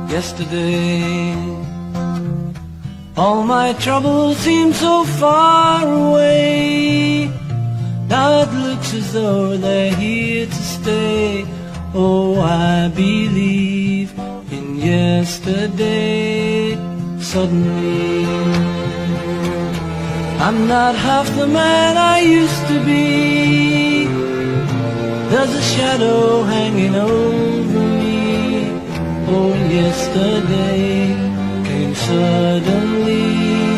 yesterday. All my troubles seem so far away. Now it looks as though they're here to stay. Oh, I believe in yesterday. Suddenly, I'm not half the man I used to be. There's a shadow hanging over me. Oh, yesterday came suddenly.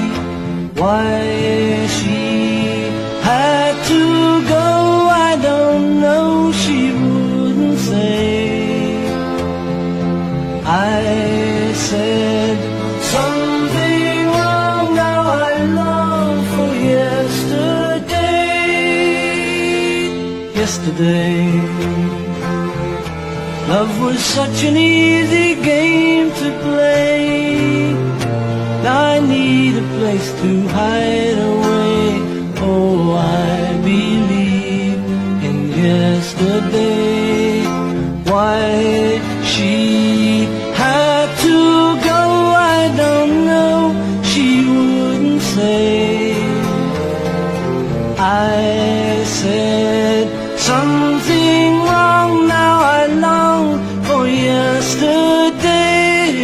Why she had to go, I don't know, she wouldn't say. I said something wrong, now I long for yesterday. Yesterday, love was such an easy game to play. Now I need a place to hide away. Oh, I believe in yesterday. Why she had to go, I don't know, she wouldn't say. I said something wrong, now I long for yesterday.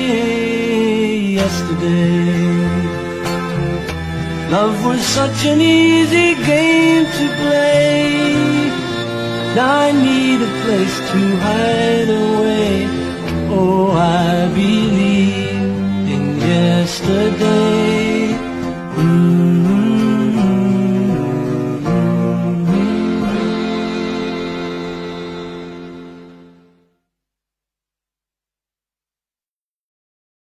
Yesterday, love was such an easy game to play. Now I need a place to hide away. Oh, I believe in yesterday.